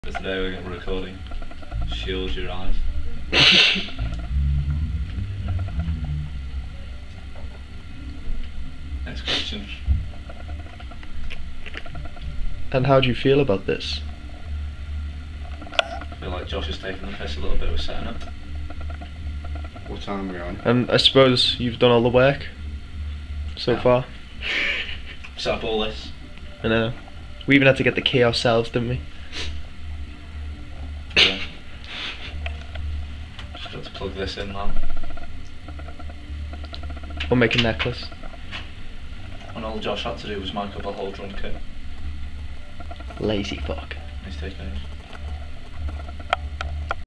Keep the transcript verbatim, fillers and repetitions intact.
But today we're going to be recording Shield Your Eyes. Next question. And how do you feel about this? I feel like Josh is taking the piss a little bit with setting up. What time are we on? And I suppose you've done all the work so Yeah. far. Set up all this. I know. We even had to get the key ourselves, didn't we? Yeah. Just got to plug this in now. Or make a necklace. And all Josh had to do was mic up a whole drum kit. Lazy fuck. He's taking it.